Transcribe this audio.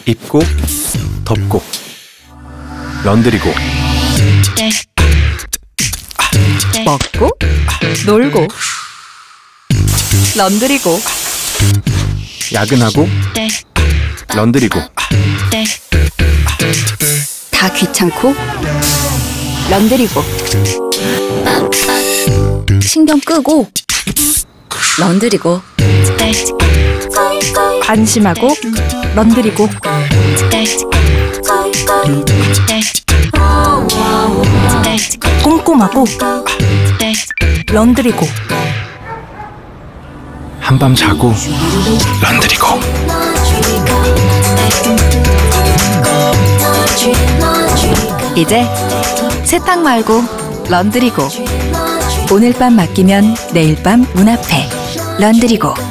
입고 덮고 런드리고 먹고 놀고 런드리고 야근하고 런드리고 다 귀찮고 런드리고 신경 끄고 런드리고 안심하고 런드리고 꼼꼼하고 런드리고 한밤 자고 런드리고 이제 세탁 말고 런드리고 오늘 밤 맡기면 내일 밤 문 앞에 런드리고